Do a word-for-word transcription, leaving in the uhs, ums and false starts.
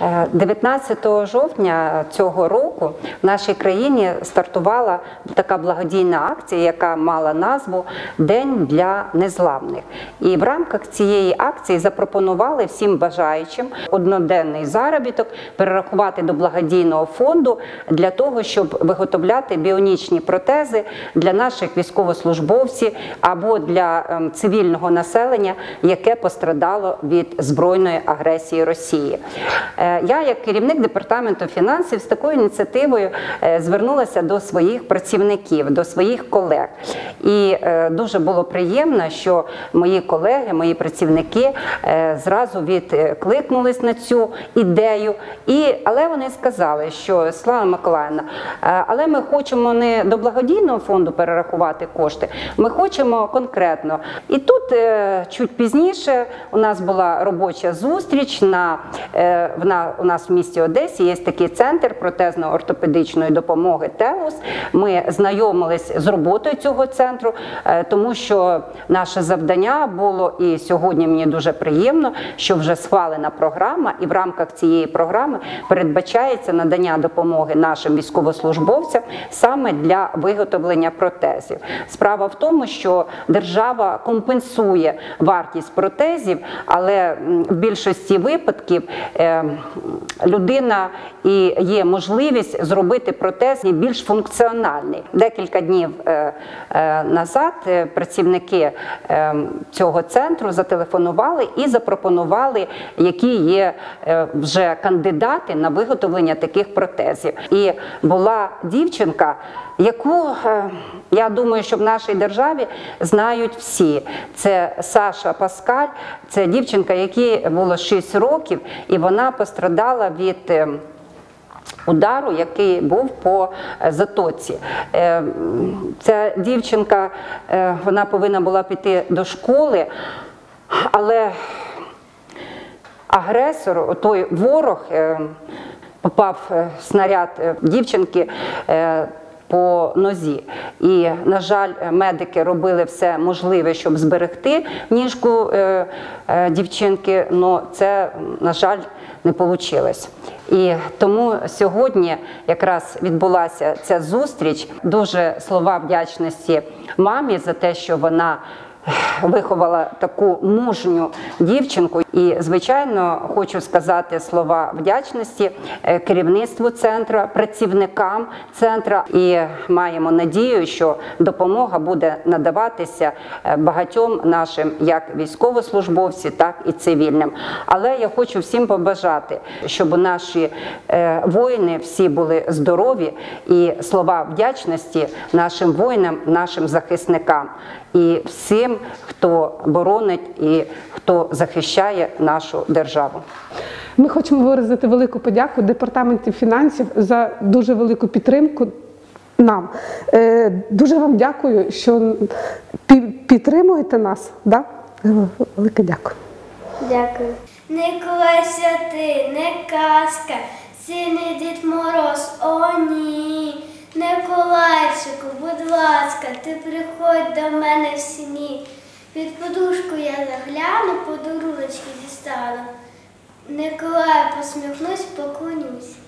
дев'ятнадцятого жовтня цього року в нашій країні стартувала така благодійна акція, яка мала назву «День для незламних». І в рамках цієї акції запропонували всім бажаючим одноденний заробіток перерахувати до благодійного фонду для того, щоб виготовляти біонічні протези для наших військовослужбовців або для цивільного населення, яке пострадало від збройної агресії Росії. Я, як керівник департаменту фінансів, з такою ініціативою звернулася до своїх працівників, до своїх колег. І дуже було приємно, що мої колеги, мої працівники зразу відкликнулись на цю ідею. І, але вони сказали, що Світлана Миколаївна, але ми хочемо не до благодійного фонду перерахувати кошти, ми хочемо конкретно. І тут чуть пізніше у нас була робоча зустріч на, на, у нас в місті Одесі є такий центр протезно-ортопедичної допомоги «Телус». Ми знайомились з роботою цього центру, тому що наше завдання було, і сьогодні мені дуже приємно, що вже схвалена програма, і в рамках цієї програми передбачається надання допомоги нашим військовослужбовцям саме для виготовлення протезів. Справа в тому, що держава компенсує вартість протезів, але в більшості випадків людина і є можливість зробити протез більш функціональний. Декілька днів назад працівники цього центру зателефонували і запропонували, які є вже кандидати на виготовлення таких протезів. І була дівчинка, яку, я думаю, що в нашій державі знають всі. Це Саша Паскаль, це дівчинка, якій було шість років, і вона пострадала від удару, який був по затоці. Ця дівчинка, вона повинна була піти до школи, але агресор, той ворог, попав снаряд дівчинки по нозі. І, на жаль, медики робили все можливе, щоб зберегти ніжку е, е, дівчинки, але це, на жаль, не вийшло. І тому сьогодні якраз відбулася ця зустріч. Дуже слова вдячності мамі за те, що вона виховала таку мужню дівчинку. І, звичайно, хочу сказати слова вдячності керівництву центру, працівникам центру. І маємо надію, що допомога буде надаватися багатьом нашим як військовослужбовцям, так і цивільним. Але я хочу всім побажати, щоб наші воїни всі були здорові, і слова вдячності нашим воїнам, нашим захисникам і всім, хто боронить і хто захищає нашу державу. Ми хочемо виразити велику подяку Департаменту фінансів за дуже велику підтримку нам. Дуже вам дякую, що підтримуєте нас. Да? Велике дякую. Дякую. Не клейся ти, не казка, сильний Дід Мороз, о ні. Миколайчику, будь ласка, ти приходь до мене в сні. Під подушку я загляну, подаруночки дістану. Миколаю посміхнусь, поклонюсь.